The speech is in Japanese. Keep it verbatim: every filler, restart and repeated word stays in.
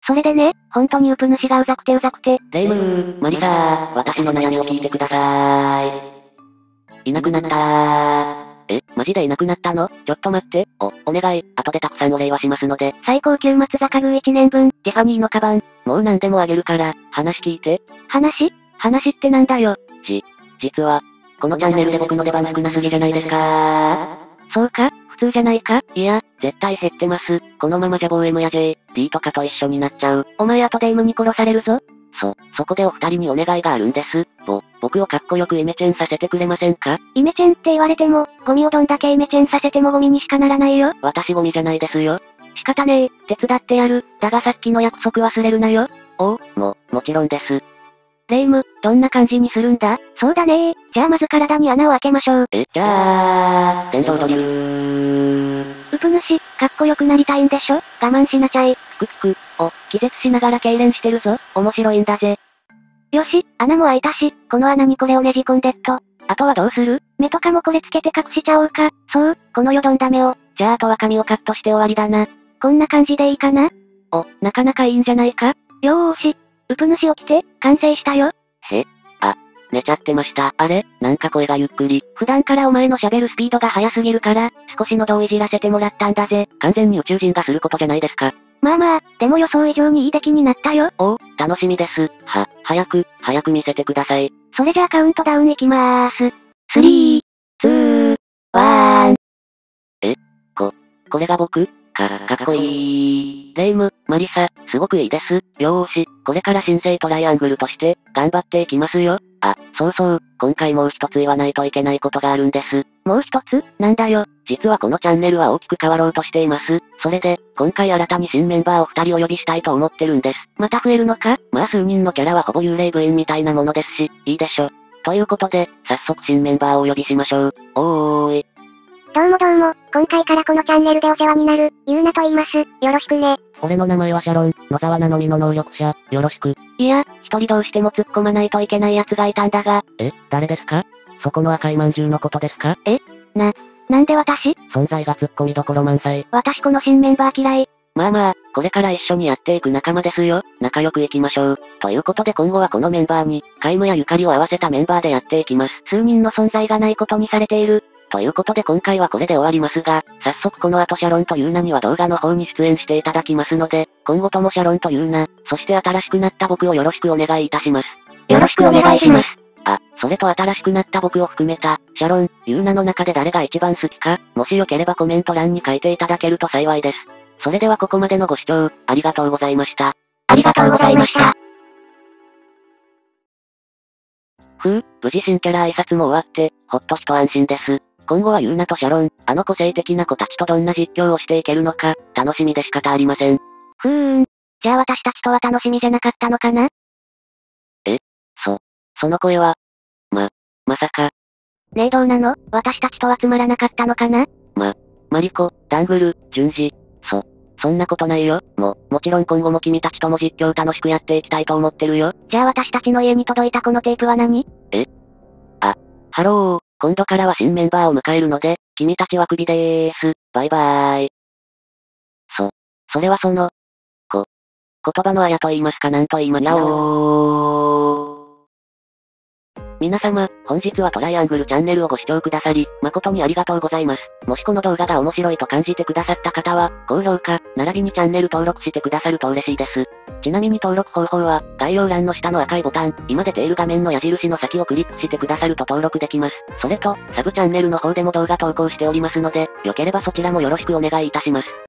それでね、本当にウプ主がうざくてうざくて。 レイムー、マリサー、私の悩みを聞いてくださーい。いなくなったー。え、マジでいなくなったの？ちょっと待って。お、お願い、後でたくさんお礼はしますので。 最高級松坂牛いちねんぶん、ティファニーのカバン。 もう何でもあげるから、話聞いて。 話？話ってなんだよ。 じ、実は、このチャンネルで僕の出番少なすぎじゃないですかー。 そうか？普通じゃないか？ いや、絶対減ってます。このままじゃボー M や J、D とかと一緒になっちゃう。 お前後で M に殺されるぞ。 そ、そこでお二人にお願いがあるんです。ぼ、僕をかっこよくイメチェンさせてくれませんか？ イメチェンって言われても、ゴミをどんだけイメチェンさせてもゴミにしかならないよ。 私ゴミじゃないですよ。 仕方ねえ、手伝ってやる。だがさっきの約束忘れるなよ。 おう、も、もちろんです。 レイム、どんな感じにするんだ？そうだねー。じゃあまず体に穴を開けましょう。 え、じゃあ、電動ドリュー。 ウプ主、かっこよくなりたいんでしょ？我慢しなちゃい。 くくく、 お、気絶しながら痙攣してるぞ。面白いんだぜ。よし、穴も開いたし、この穴にこれをねじ込んでっと。 あとはどうする？ 目とかもこれつけて隠しちゃおうか。そう、このよどんだ目を。 じゃああとは髪をカットして終わりだな。 こんな感じでいいかな？ お、なかなかいいんじゃないか？ よーし。ウプ主起きて、完成したよ。 へ？あ、寝ちゃってました。あれ？なんか声がゆっくり。 普段からお前の喋るスピードが速すぎるから、少し喉をいじらせてもらったんだぜ。 完全に宇宙人がすることじゃないですか。 まあまあ、でも予想以上にいい出来になったよ。 おう、楽しみです。は、早く、早く見せてください。 それじゃあカウントダウンいきまーす。スリー、ツー、ワン。 え？こ、これが僕？か、かっこいい。レイム、マリサ、すごくいいです。よーし、これから新生トライアングルとして、頑張っていきますよ。あ、そうそう、今回もう一つ言わないといけないことがあるんです。 もう一つ？なんだよ。 実はこのチャンネルは大きく変わろうとしています。それで、今回新たに新メンバーを二人お呼びしたいと思ってるんです。 また増えるのか？ まあ数人のキャラはほぼ幽霊部員みたいなものですし、いいでしょ。ということで、早速新メンバーをお呼びしましょう。おーい。 どうもどうも、今回からこのチャンネルでお世話になる、ゆうなと言います。よろしくね。 俺の名前はシャロン、野沢なのみの能力者、よろしく。 いや、一人どうしても突っ込まないといけない奴がいたんだが。 え、誰ですか？そこの赤いまんじゅうのことですか？ え？な、なんで私？ 存在が突っ込みどころ満載。 私この新メンバー嫌い。 まあまあ、これから一緒にやっていく仲間ですよ。仲良くいきましょう。ということで今後はこのメンバーに、皆無やゆかりを合わせたメンバーでやっていきます。 数人の存在がないことにされている。 ということで今回はこれで終わりますが、早速この後シャロンとユーナには動画の方に出演していただきますので、今後ともシャロンとユーナ、そして新しくなった僕をよろしくお願いいたします。 よろしくお願いします。 あ、それと新しくなった僕を含めた、シャロン、ユーナの中で誰が一番好きか、もしよければコメント欄に書いていただけると幸いです。それではここまでのご視聴、ありがとうございました。 ありがとうございました。 ふう、無事新キャラ挨拶も終わって、ほっと一安心です。今後はユーナとシャロン、あの個性的な子たちとどんな実況をしていけるのか、楽しみで仕方ありません。 ふーん。じゃあ私たちとは楽しみじゃなかったのかな？ え？そ、その声は、ま、まさか。 ねえどうなの？私たちとはつまらなかったのかな？ ま、マリコ、ダングル、ジュンジ、そ、そんなことないよ。も、もちろん今後も君たちとも実況楽しくやっていきたいと思ってるよ。 じゃあ私たちの家に届いたこのテープは何？ え？あ、ハロー、今度からは新メンバーを迎えるので、君たちはクビでーす。バイバーイ。そ、それはその、こ、言葉のあやと言いますかなんと言いますか。やおー。皆様、本日はトライアングルチャンネルをご視聴くださり、誠にありがとうございます。もしこの動画が面白いと感じてくださった方は、高評価、並びにチャンネル登録してくださると嬉しいです。ちなみに登録方法は、概要欄の下の赤いボタン、今出ている画面の矢印の先をクリックしてくださると登録できます。それと、サブチャンネルの方でも動画投稿しておりますので、よければそちらもよろしくお願いいたします。